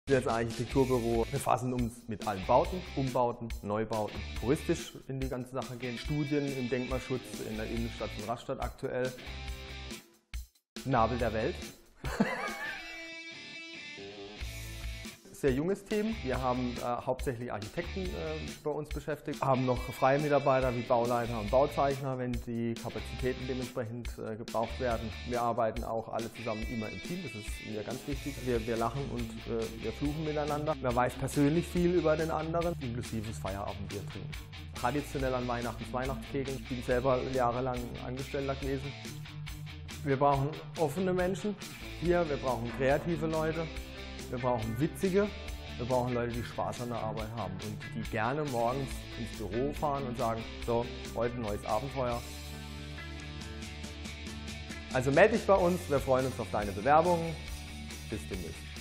Wir als Architekturbüro befassen uns mit allen Bauten, Umbauten, Neubauten, touristisch in die ganze Sache gehen, Studien im Denkmalschutz in der Innenstadt und Rastatt aktuell, Nabel der Welt. Sehr junges Team. Wir haben hauptsächlich Architekten bei uns beschäftigt, haben noch freie Mitarbeiter wie Bauleiter und Bauzeichner, wenn die Kapazitäten dementsprechend gebraucht werden. Wir arbeiten auch alle zusammen immer im Team, das ist mir ganz wichtig. Wir lachen und wir fluchen miteinander. Man weiß persönlich viel über den anderen, inklusive das Feierabendbier trinken. Traditionell an Weihnachten Weihnachtskegeln. Ich bin selber jahrelang Angestellter gewesen. Wir brauchen offene Menschen hier, wir brauchen kreative Leute. Wir brauchen witzige, wir brauchen Leute, die Spaß an der Arbeit haben und die gerne morgens ins Büro fahren und sagen, so, heute ein neues Abenteuer. Also melde dich bei uns, wir freuen uns auf deine Bewerbungen. Bis demnächst.